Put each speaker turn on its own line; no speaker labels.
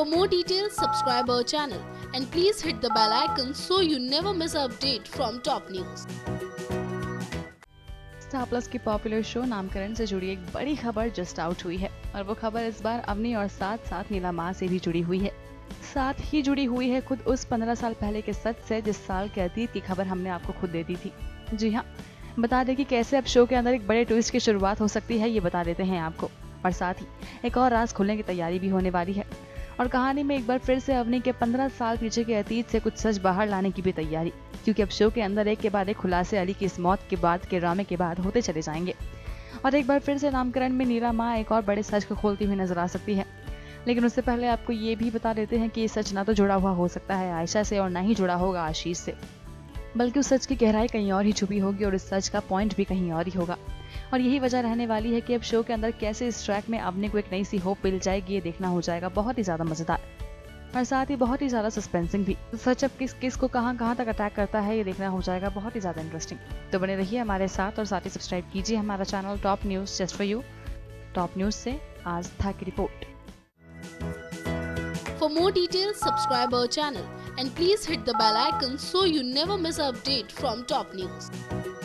For more details, subscribe our channel and please hit the bell icon so you never miss an update from top news.
Star plus की popular show Naamkaran से जुड़ी एक बड़ी खबर just out हुई है और वो खबर इस बार अवनी और साथ साथ नीलामा से भी जुड़ी हुई है। साथ ही जुड़ी हुई है खुद उस 15 साल पहले के सच से जिस साल के अतीत की खबर हमने आपको खुद दे दी थी। जी हाँ, बता दें कि कैसे अब शो के अंदर एक बड़े ट्विस्ट की शुरुआत हो सकती है, ये बता देते हैं आपको। और साथ ही एक और राज खुलने की तैयारी भी होने वाली है और कहानी में एक बार फिर से अवनी के 15 साल पीछे के अतीत से कुछ सच बाहर लाने की भी तैयारी, क्योंकि अब शो के अंदर एक के बाद एक खुलासे अली की इस मौत के बाद के ड्रामे के बाद होते चले जाएंगे और एक बार फिर से नामकरण में नीलामा एक और बड़े सच को खोलती हुई नजर आ सकती है। लेकिन उससे पहले आपको ये भी बता देते हैं कि ये सच ना तो जुड़ा हुआ हो सकता है आयशा से और ना ही जुड़ा होगा आशीष से, बल्कि उस सच की गहराई कहीं और ही छुपी होगी और इस सच का पॉइंट भी कहीं और ही होगा। और यही वजह रहने वाली है कि अब शो के अंदर कैसे इस ट्रैक में अवनी को एक नई सी होप मिल जाएगी, ये देखना हो जाएगा बहुत ही ज्यादा मजेदार और साथ ही बहुत ही ज्यादा सस्पेंसिंग भी। सच अब किस को कहां तक अटैक करता है, ये देखना हो जाएगा बहुत ही ज्यादा इंटरेस्टिंग। तो बने रहिए हमारे साथ और साथ ही सब्सक्राइब कीजिए हमारा channel top news just for you. Top news से आज था की report.
For more details, subscribe our channel and please hit the bell icon so you never miss an update from top news.